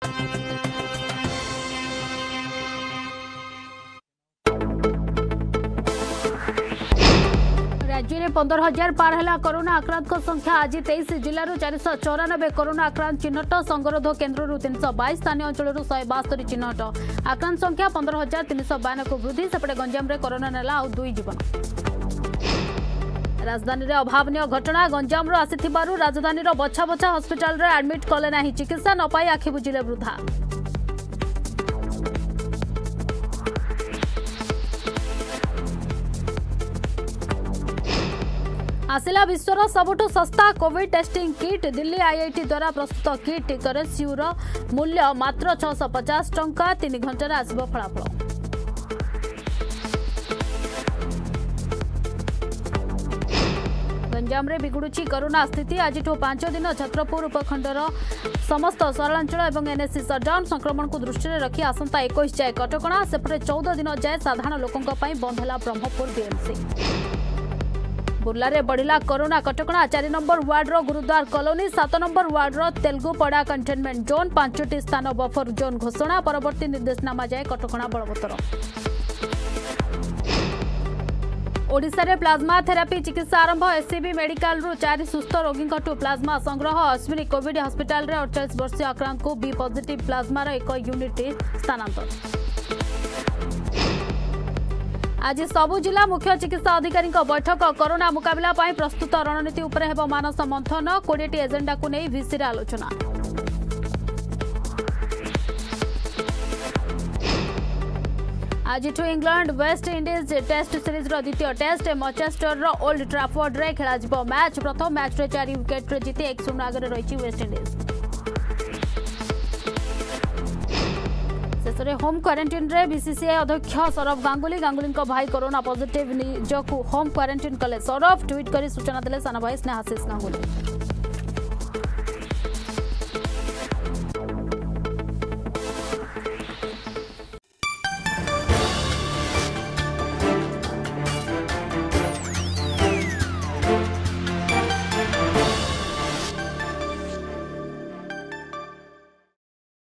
राज्य में 15,000 पार है कोरोना आक्रांत संख्या। आज 23 जिलूर 494 कोरोना आक्रांत चिन्हट। संगरोध केन्द्र 322 स्थानीय अंचल 172 चिन्हट। आक्रांत संख्या 15,352 को वृद्धि। सेपटे गंजाम में कोरोना नेला आउ 2 जीवन। राजधानी में अभावनीय घटना। गंजाम आसिथिबारु राजधानी बछा बछा हस्पिटाल रे एडमिट कले नाही। चिकित्सा न पाई आखि बुझिले वृद्धा। आसिला विश्वर सबुठु सस्ता covid testing kit. Delhi IIT द्वारा प्रस्तुत किट टीकर मूल्य मात्र 650 टंका। 3 घंटे आसब फलाफल। गंजाम रे बिगुड़ुची कोरोना स्थिति। आज 5 दिन छत्रपुर उपखंडर समस्त सहरांचल और एनएससी सटडाउन। संक्रमण को दृष्टि रखी आसंता 21 जाए कटकणा। सेपटे 14 दिन जाए साधारण लोकों बंद है ब्रह्मपुर बीएमसी। बुर्ला रे बढ़िला कोरोना कटकणा। 4 नंबर वार्ड रो गुरुद्वार कॉलोनी, 7 नंबर वार्ड रो तेलुगुपड़ा कंटेनमेंट जोन, 5टी स्थान बफर जोन घोषणा। परवर्ती निर्देशनामा जाए कटकणा बलवत्तर। ओडिशा रे प्लाज्मा थेरापी चिकित्सा आरंभ। एससीबी मेडिकल रु 4 सुस्थ रोगी प्लाज्मा संग्रह। अश्विनी कोविड हस्पिटाल रे 48 वर्षीय आक्रांत को बी पॉजिटिव प्लाज्मार 1 यूनिट स्थानांतर। आज सबु जिला मुख्य चिकित्सा अधिकारी बैठक। कोरोना मुकाबला पाई प्रस्तुत रणनीति उपरे हेबो मानस मंथन। 20टी एजेंडा को नहीं वीसी रे आलोचना। आज England West Indies test series द्वितीय टेस्ट मैनचेस्टर ओल्ड ट्राफोर्ड रे खेला मैच। प्रथम मैच रे 4 विकेट रे जीति 1-0 आगे रही वेस्ट इंडीज। शेष होम क्वारंटाइन रे बीसीसीआई अध्यक्ष सौरभ गांगुली भाई कोरोना पॉजिटिव निजको होम क्वारंटाइन कले। सौरभ ट्वीट कर सूचना देले साना भाई स्नेहाशीष गांगुली।